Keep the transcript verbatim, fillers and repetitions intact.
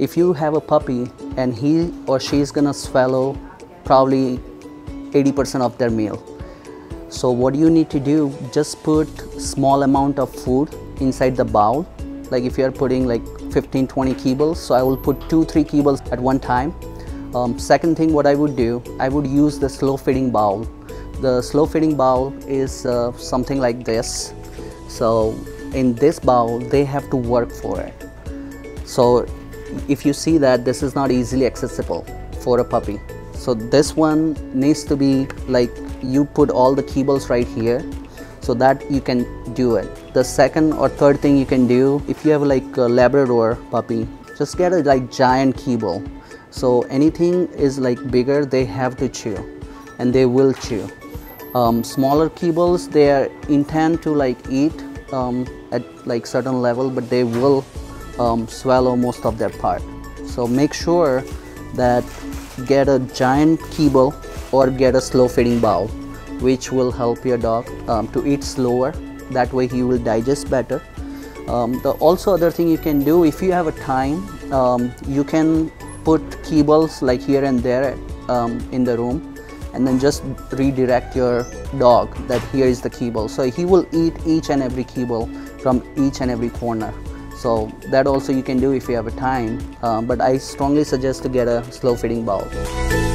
if you have a puppy and he or she is gonna swallow probably eighty percent of their meal. So what you need to do, just put small amount of food inside the bowl. Like if you are putting like fifteen twenty kibbles, so I will put two three kibbles at one time. Um, second thing what I would do, I would use the slow feeding bowl. The slow feeding bowl is uh, something like this. So in this bowl they have to work for it. So if you see that this is not easily accessible for a puppy, so this one needs to be like, you put all the kibbles right here so that you can do it. The second or third thing you can do, if you have like a Labrador puppy, just get a like giant kibble. So anything is like bigger, they have to chew, and they will chew. Um, smaller kibbles, they are intend to like eat um, at like certain level, but they will um, swallow most of their part. So make sure that get a giant kibble or get a slow feeding bowl, which will help your dog um, to eat slower. That way he will digest better. Um, the also other thing you can do, if you have a time, um, you can put kibbles like here and there um, in the room, and then just redirect your dog that here is the kibble. So he will eat each and every kibble from each and every corner. So that also you can do if you have a time, uh, but I strongly suggest to get a slow feeding bowl.